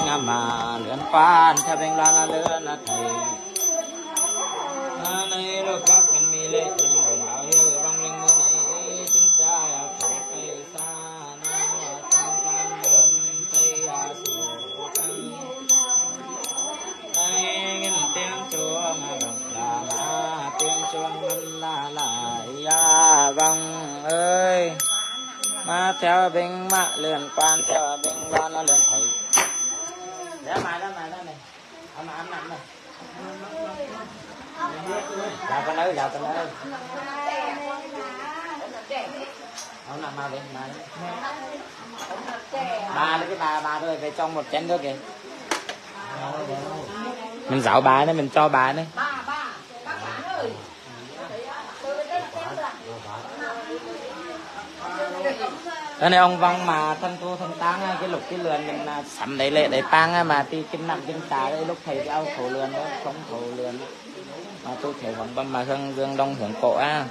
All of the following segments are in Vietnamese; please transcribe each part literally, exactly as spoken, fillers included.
mà lượn quan theo bên loan là lượn là thầy này lúc các mình mi lệ trên đường bảo hiếu vong linh mưa này chúng ta khổ cây xa na trong cam đơn tây sủ căng đây nghìn tiếng chuông đồng là mà tiếng chuông ngân là lại ya vong ơi mà theo bên mạ lượn quan theo bên loan là lượn thầy để mà đó mà đó này ăn mà ăn nặng này dạ con ơi dạ con ơi ông nằm mau đi mà ba cái bà bà thôi về trong một chén nước kìa mình dạo bà đấy mình cho bà đấy cái này ông vong mà thân thu thân táng cái lục cái lườn mình sắm đấy lệ đấy tang mà ti kinh nặng kinh tà đấy lúc thầy cái ao thổ lườn đó không thổ lườn mà tôi thể vòng băm mà hương dương đông hưởng cổ á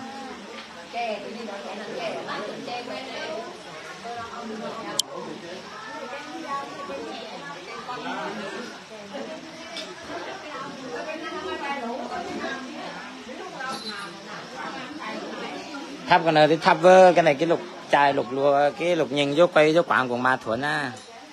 thắp cái này thì thắp vơ cái này cái lục chài lục lùa cái lục nhìn vô quay vô quảng của ma thuần á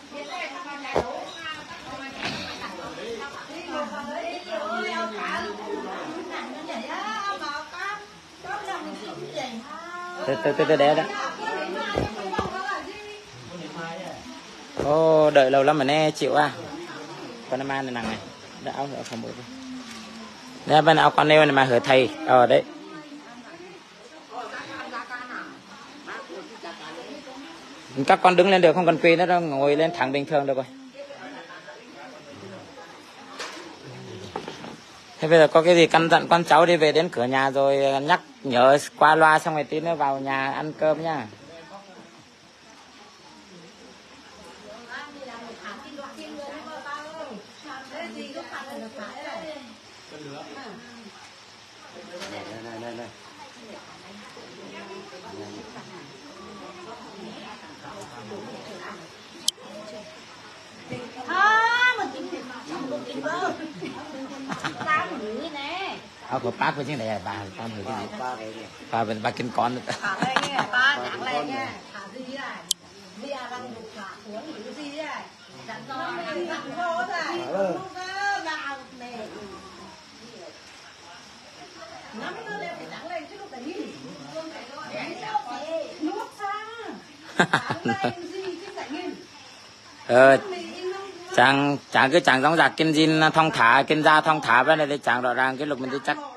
từ từ từ từ đấy đó ô đợi lâu lắm mà nè chịu à con nam này nặng này đã áo nữa không bự đây bên áo con nêu này mà hở thầy ở đấy các con đứng lên được không cần quỳ nữa đâu ngồi lên thẳng bình thường được rồi thế bây giờ có cái gì căn dặn con cháu đi về đến cửa nhà rồi nhắc nhớ qua loa xong rồi tí nữa vào nhà ăn cơm nháเอาขอปักไปที่ไหนบ้านป้าเหมือนที่ป้าเป็นป้ากินก้อนป้าอะไรเงี้ยป้าหนังอะไรเงี้ยขาซีได้เบียร์รังดุขาหัวหรือซีได้จันทร์ไม่ได้หันโลได้ลูกเอ้ยดาวเมย์น้ำมันเลยเป็นหนังเลยชื่อลูกแต่นี่ลูกซ่าờ chàng chàng cứ chàng giống giặc kinh zin thong thả kinh ra thong thả với này để chàng rõ ràng cái lục mình đi chắc